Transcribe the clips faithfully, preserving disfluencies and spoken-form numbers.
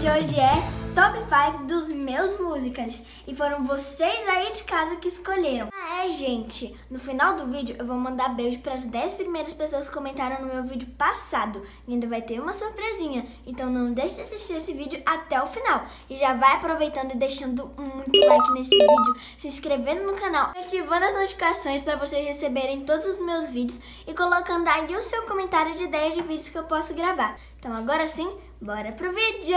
de hoje é Top cinco dos meus musicals. E foram vocês aí de casa que escolheram. Ah, é, gente. No final do vídeo eu vou mandar beijo para as dez primeiras pessoas que comentaram no meu vídeo passado. E ainda vai ter uma surpresinha. Então não deixe de assistir esse vídeo até o final. E já vai aproveitando e deixando muito like nesse vídeo, se inscrevendo no canal, ativando as notificações para vocês receberem todos os meus vídeos e colocando aí o seu comentário de ideias de vídeos que eu posso gravar. Então agora sim, bora pro vídeo!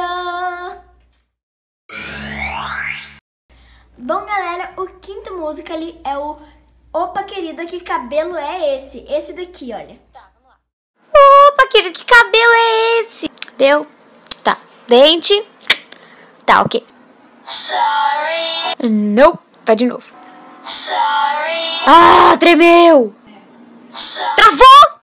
Bom, galera, o quinto música ali é o Opa, querida, que cabelo é esse? Esse daqui, olha. Tá, vamos lá. Opa, querida, que cabelo é esse? Deu? Tá. Dente? Tá, ok. Sorry. Não. Vai de novo. Sorry. Ah, tremeu. Sorry. Travou!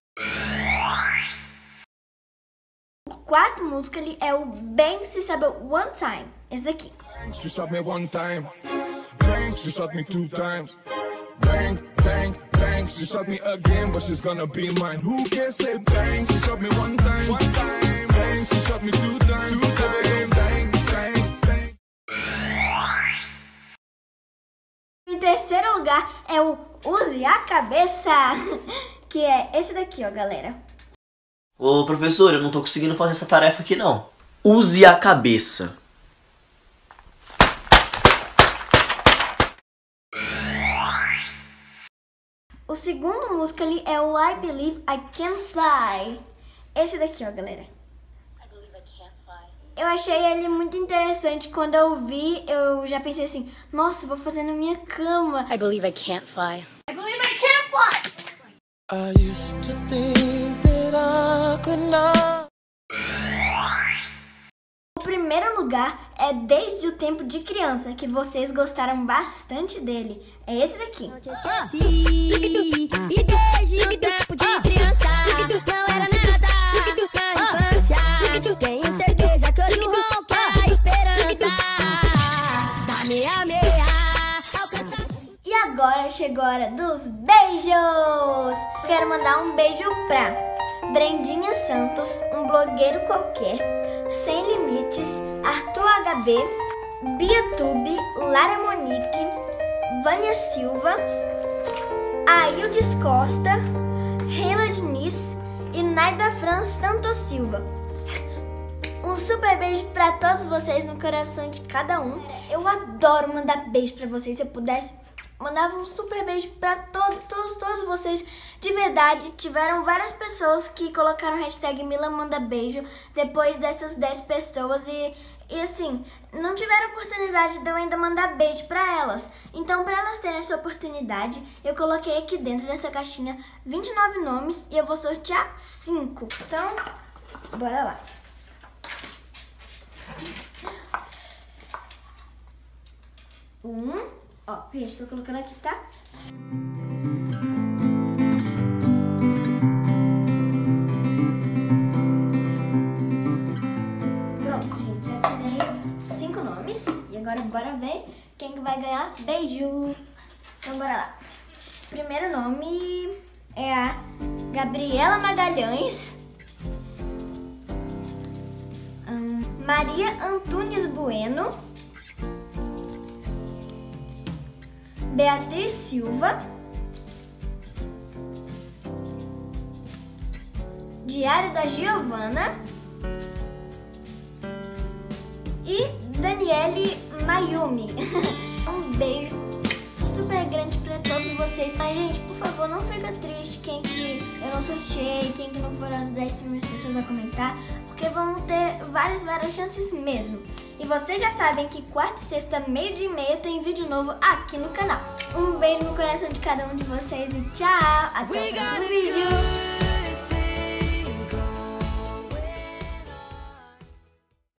O quarto música ali é o Bang Se Sabe One Time. Esse daqui. She shot me one time, bang, she shot me two times, bang, bang, bang, she shot me again, but she's gonna be mine. Who can say bang, she shot me one time, one time, bang, she shot me two times, two times, bang, bang, bang. Em terceiro lugar é o Use a Cabeça, que é esse daqui, ó, galera. Ô, professor, eu não tô conseguindo fazer essa tarefa aqui, não. Use a cabeça. O segundo música ali é o I Believe I Can Fly. Esse daqui, ó, galera. I believe I can't fly. Eu achei ele muito interessante. Quando eu vi, eu já pensei assim, nossa, vou fazer na minha cama. I believe I can't fly. I believe I can't fly. I used to think that I could not. O primeiro lugar é Desde o Tempo de Criança, que vocês gostaram bastante dele. É esse daqui. Não te esqueci, e desde o tempo de criança, não era nada na infância. Tenho certeza que hoje ronca a esperança da meia meia alcançar. E agora chegou a hora dos beijos! Quero mandar um beijo pra Brendinha Santos, um blogueiro qualquer, Sem Limites, Arthur H B, Biatube, Lara Monique, Vânia Silva, Aildes Costa, Reila Diniz e Naida Fran Santos Silva. Um super beijo pra todos vocês no coração de cada um. Eu adoro mandar beijo pra vocês. Se eu pudesse, mandava um super beijo pra todos, todos, todos vocês. De verdade, tiveram várias pessoas que colocaram hashtag Mila Manda Beijo depois dessas dez pessoas e, e assim, não tiveram oportunidade de eu ainda mandar beijo pra elas. Então, pra elas terem essa oportunidade, eu coloquei aqui dentro dessa caixinha vinte e nove nomes e eu vou sortear cinco. Então, bora lá. Um... Ó, gente, tô colocando aqui, tá? Pronto, gente, já tirei cinco nomes. E agora bora ver quem que vai ganhar beijo. Então bora lá. Primeiro nome é a Gabriela Magalhães. Hum, Maria Antunes Bueno. Beatriz Silva, Diário da Giovana e Daniele Mayumi. Um beijo super grande pra todos vocês. Mas, gente, por favor, não fica triste quem que eu não sorteei, quem que não foram as dez primeiras pessoas a comentar, porque vão ter várias, várias chances mesmo. E vocês já sabem que quarta e sexta, meio dia e meia, tem vídeo novo aqui no canal. Um beijo no coração de cada um de vocês e tchau! Até o próximo vídeo!